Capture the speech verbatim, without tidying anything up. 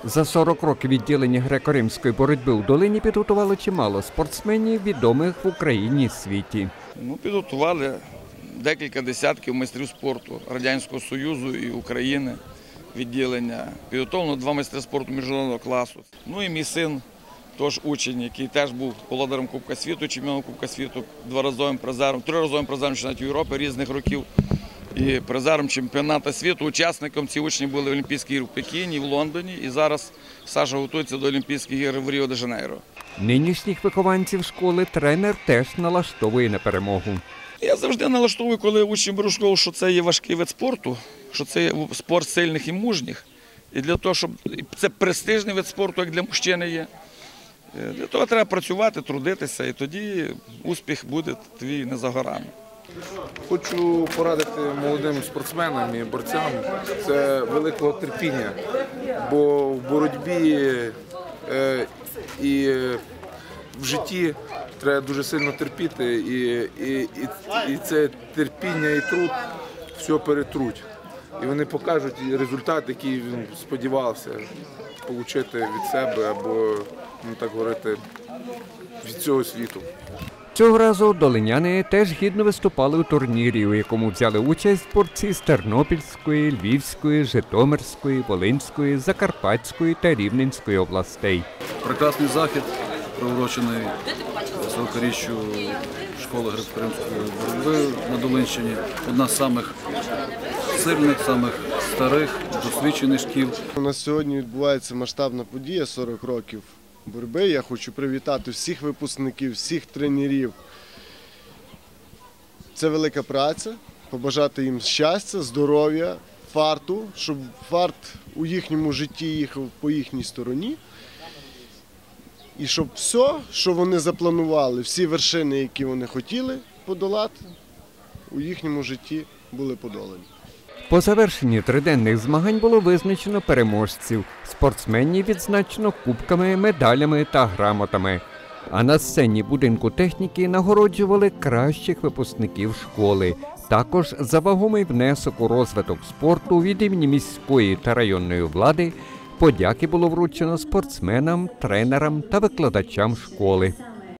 За сорок років відділення греко-римської боротьби у Долині підготувало чимало спортсменів, відомих в Україні і світі. Ну, підготували декілька десятків майстрів спорту Радянського Союзу і України відділення. Підготовлено два майстри спорту міжнародного класу. Ну і мій син, теж учень, який теж був володарем Кубка світу, чемпіоном Кубка світу, дворазовим призером, триразовим призером чемпіонатів Європи різних років і призером чемпіонату світу. Учасником ці учні були Олімпійські ігри в Пекіні, в Лондоні, і зараз Саша готується до Олімпійських ігор в Ріо-де-Жанейро. Нинішніх вихованців школи тренер теж налаштовує на перемогу. Я завжди налаштовую, коли учні беруть школу, що це є важкий вид спорту, що це є спорт сильних і мужніх. І для того, щоб це престижний вид спорту, як для мужчини є. Для того треба працювати, трудитися, і тоді успіх буде твій не за горами. Хочу порадити молодим спортсменам і борцям – це великого терпіння, бо в боротьбі е, і в житті треба дуже сильно терпіти, і, і, і, і це терпіння і труд все перетруть. І вони покажуть результат, який він сподівався отримати від себе або, ну так говорити, від цього світу. Цього разу долиняни теж гідно виступали у турнірі, у якому взяли участь борці з Тернопільської, Львівської, Житомирської, Волинської, Закарпатської та Рівненської областей. Прекрасний захід, приурочений сорокаріччю школи греко-римської боротьби на Долинщині. Одна з самих сильних, самих старих, досвідчених шкіл. У нас сьогодні відбувається масштабна подія – сорок років боротьби. Я хочу привітати всіх випускників, всіх тренерів. Це велика праця, побажати їм щастя, здоров'я, фарту, щоб фарт у їхньому житті їхав по їхній стороні. І щоб все, що вони запланували, всі вершини, які вони хотіли подолати, у їхньому житті були подолані. По завершенні триденних змагань було визначено переможців. Спортсменів відзначено кубками, медалями та грамотами. А на сцені будинку техніки нагороджували кращих випускників школи. Також за вагомий внесок у розвиток спорту від імені міської та районної влади подяки було вручено спортсменам, тренерам та викладачам школи.